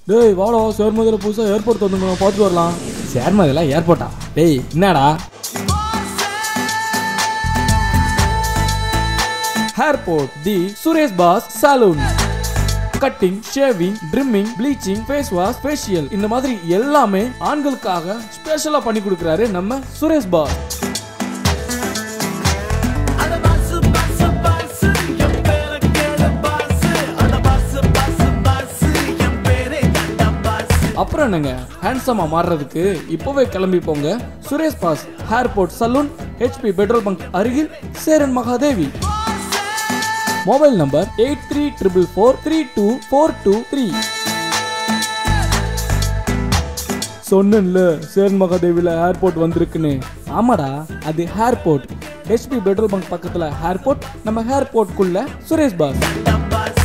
டேய் வாடா சேர்மதில் புதுசாக ஏர்போர்ட் வந்து பார்த்துட்டு வரலாம். சேர்மதில் ஏர்போர்ட்டா? டேய் என்னடா? Hairport, the Suresh Boss Saloon. Cutting, shaving, trimming, bleaching, face wash, facial இந்த மாதிரி எல்லாமே ஆண்களுக்காக ஸ்பெஷலா பண்ணி கொடுக்கறாரு நம்ம சுரேஷ் பாஸ். அப்புறம் என்னங்க, ஹேண்ட்ஸமா மாறுறதுக்கு இப்பவே கிளம்பி போங்க. Suresh boss hairport saloon, HP petrol bunk அருகில், சேரன் மகாதேவி. Mobile number 8344432423. சொன்னேன்ல சேரன் மகாதேவில ஏர்போர்ட் வந்திருக்குன்னு. ஆமாடா, அது ஏர்போர்ட். HP பெட்ரோல் பங்க் பக்கத்துல ஏர்போர்ட், நம்ம ஏர்போர்ட்குள்ள சுரேஷ் பாஸ்.